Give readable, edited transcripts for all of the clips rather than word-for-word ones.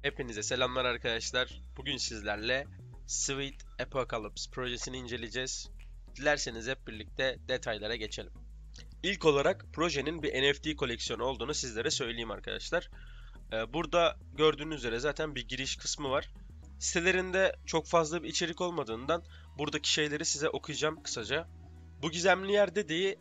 Hepinize selamlar arkadaşlar. Bugün sizlerle Sweet Apocalypse projesini inceleyeceğiz. Dilerseniz hep birlikte detaylara geçelim. İlk olarak projenin bir NFT koleksiyonu olduğunu sizlere söyleyeyim arkadaşlar. Burada gördüğünüz üzere zaten bir giriş kısmı var. Sitelerinde çok fazla bir içerik olmadığından buradaki şeyleri size okuyacağım kısaca. Bu gizemli yer dediği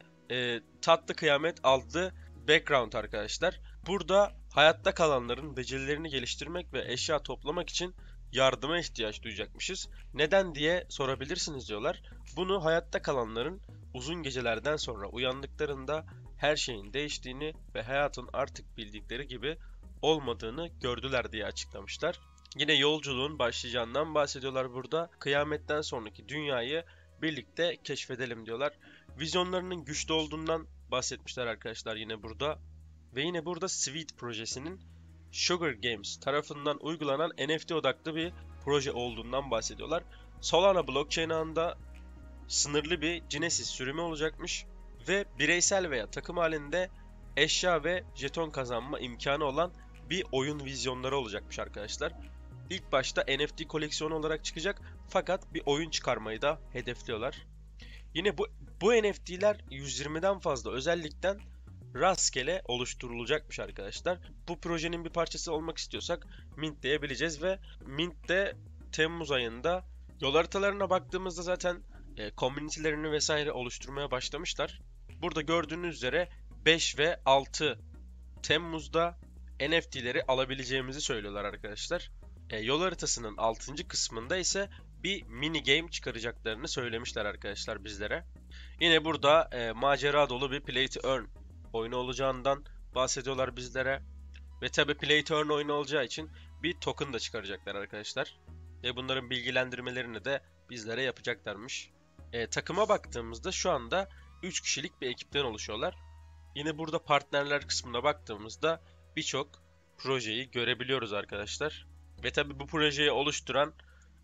Tatlı Kıyamet adlı background arkadaşlar. Burada hayatta kalanların becerilerini geliştirmek ve eşya toplamak için yardıma ihtiyaç duyacakmışız. Neden diye sorabilirsiniz diyorlar. Bunu hayatta kalanların uzun gecelerden sonra uyandıklarında her şeyin değiştiğini ve hayatın artık bildikleri gibi olmadığını gördüler diye açıklamışlar. Yine yolculuğun başlayacağından bahsediyorlar burada. Kıyametten sonraki dünyayı birlikte keşfedelim diyorlar. Vizyonlarının güçlü olduğundan bahsetmişler arkadaşlar yine burada. Ve yine burada Sweet projesinin Sugar Games tarafından uygulanan NFT odaklı bir proje olduğundan bahsediyorlar. Solana blockchain ağında sınırlı bir Genesis sürümü olacakmış ve bireysel veya takım halinde eşya ve jeton kazanma imkanı olan bir oyun vizyonları olacakmış arkadaşlar. İlk başta NFT koleksiyonu olarak çıkacak fakat bir oyun çıkarmayı da hedefliyorlar. Yine bu NFT'ler 120'den fazla özellikten rastgele oluşturulacakmış arkadaşlar. Bu projenin bir parçası olmak istiyorsak mintleyebileceğiz ve mintte Temmuz ayında yol haritalarına baktığımızda zaten community'lerini vesaire oluşturmaya başlamışlar. Burada gördüğünüz üzere 5 ve 6 Temmuz'da NFT'leri alabileceğimizi söylüyorlar arkadaşlar. Yol haritasının 6. kısmında ise bir mini game çıkaracaklarını söylemişler arkadaşlar bizlere. Yine burada macera dolu bir Play to Earn oyunu olacağından bahsediyorlar bizlere. Ve tabi Play to Earn oyunu olacağı için bir token da çıkaracaklar arkadaşlar. Ve bunların bilgilendirmelerini de bizlere yapacaklarmış. Takıma baktığımızda şu anda 3 kişilik bir ekipten oluşuyorlar. Yine burada partnerler kısmına baktığımızda birçok projeyi görebiliyoruz arkadaşlar. Ve tabi bu projeyi oluşturan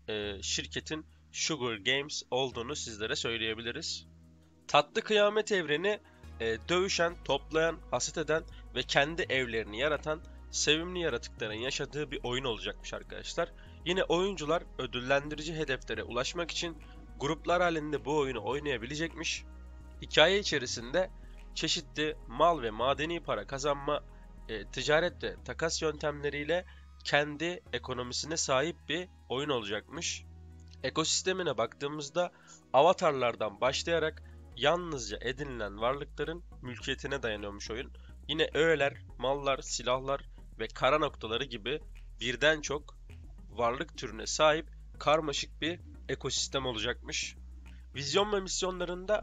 şirketin Sugar Games olduğunu sizlere söyleyebiliriz. Tatlı Kıyamet evreni dövüşen, toplayan, haset eden ve kendi evlerini yaratan sevimli yaratıkların yaşadığı bir oyun olacakmış arkadaşlar. Yine oyuncular ödüllendirici hedeflere ulaşmak için gruplar halinde bu oyunu oynayabilecekmiş. Hikaye içerisinde çeşitli mal ve madeni para kazanma, ticaret ve takas yöntemleriyle kendi ekonomisine sahip bir oyun olacakmış. Ekosistemine baktığımızda avatarlardan başlayarak yalnızca edinilen varlıkların mülkiyetine dayanıyormuş oyun. Yine öğeler, mallar, silahlar ve kara noktaları gibi birden çok varlık türüne sahip karmaşık bir ekosistem olacakmış. Vizyon ve misyonlarında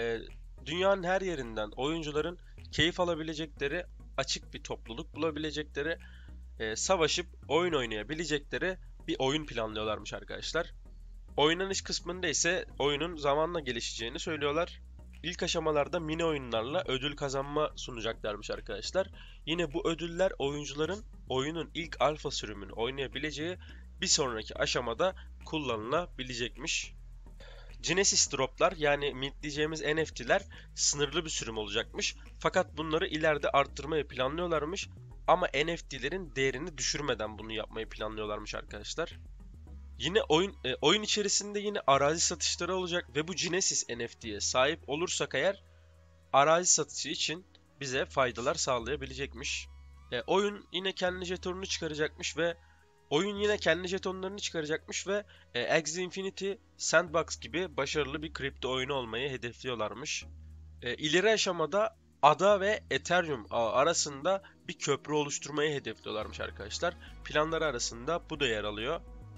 dünyanın her yerinden oyuncuların keyif alabilecekleri, açık bir topluluk bulabilecekleri, savaşıp oyun oynayabilecekleri bir oyun planlıyorlarmış arkadaşlar. Oynanış kısmında ise oyunun zamanla gelişeceğini söylüyorlar. İlk aşamalarda mini oyunlarla ödül kazanma sunacaklarmış arkadaşlar. Yine bu ödüller oyuncuların oyunun ilk alfa sürümünü oynayabileceği bir sonraki aşamada kullanılabilecekmiş. Genesis droplar yani mintleyeceğimiz NFT'ler sınırlı bir sürüm olacakmış. Fakat bunları ileride arttırmayı planlıyorlarmış. Ama NFT'lerin değerini düşürmeden bunu yapmayı planlıyorlarmış arkadaşlar. Yine oyun içerisinde yine arazi satışları olacak ve bu Genesis NFT'ye sahip olursak eğer arazi satışı için bize faydalar sağlayabilecekmiş. Oyun yine kendi jetonunu çıkaracakmış ve oyun yine kendi jetonlarını çıkaracakmış ve Axie Infinity Sandbox gibi başarılı bir kripto oyunu olmayı hedefliyorlarmış. İleri aşamada Ada ve Ethereum ağı arasında bir köprü oluşturmayı hedefliyorlarmış arkadaşlar. Planları arasında bu da yer alıyor.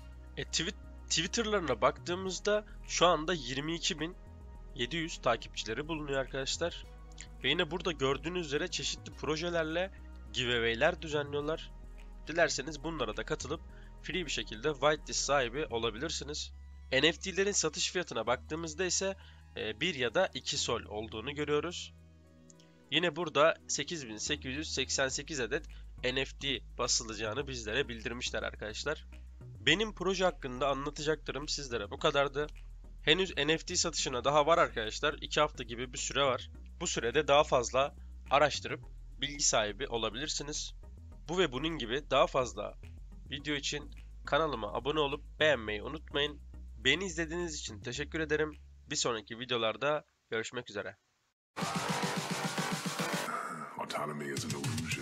Twitter'larına baktığımızda şu anda 22.700 takipçileri bulunuyor arkadaşlar. Ve yine burada gördüğünüz üzere çeşitli projelerle giveaway'ler düzenliyorlar. Dilerseniz bunlara da katılıp free bir şekilde whitelist sahibi olabilirsiniz. NFT'lerin satış fiyatına baktığımızda ise 1 ya da 2 sol olduğunu görüyoruz. Yine burada 8888 adet NFT basılacağını bizlere bildirmişler arkadaşlar. Benim proje hakkında anlatacaklarım sizlere bu kadardı. Henüz NFT satışına daha var arkadaşlar. 2 hafta gibi bir süre var. Bu sürede daha fazla araştırıp bilgi sahibi olabilirsiniz. Bu ve bunun gibi daha fazla video için kanalıma abone olup beğenmeyi unutmayın. Beni izlediğiniz için teşekkür ederim. Bir sonraki videolarda görüşmek üzere. Autonomy is an illusion.